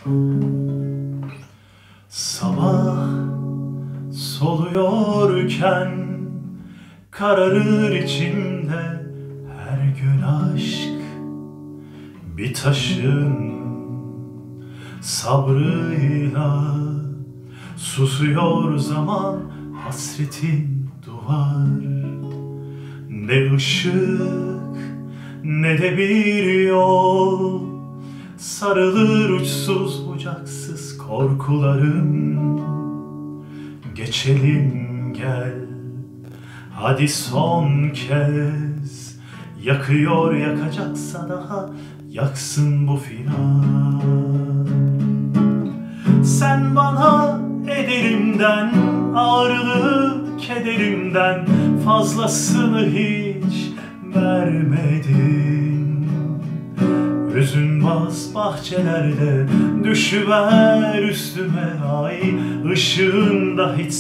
Sabah soluyorken kararır içimde her gün aşk. Bir taşın sabrıyla susuyor zaman, hasretin duvar. Ne ışık ne de bir yol, sarılır uçsuz bucaksız korkularım. Geçelim gel, hadi son kez. Yakıyor yakacaksa daha yaksın bu final. Sen bana ederimden, ağrılı kederimden fazlasını hiç vermedin. Hüzün bas bahçelerde düşüver üstüme, ay ışığında hiç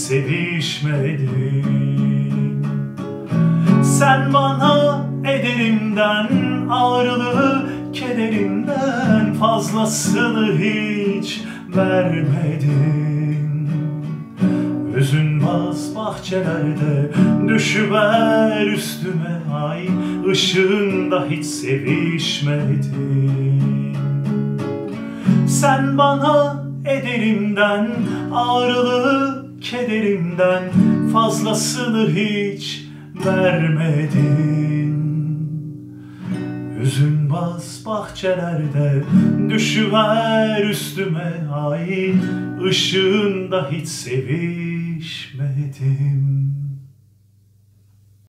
sevişmedin. Sen bana ederimden, ağrılı kederimden fazlasını hiç vermedin. Hüzün bas bahçelerde düşüver üstüme, ay ışığında hiç sevişmedin. Sen bana ederimden, ağrılı kederimden fazlasını hiç vermedin. Hüzün bas bahçelerde düşüver üstüme, ay ışığında hiç sevişmedim.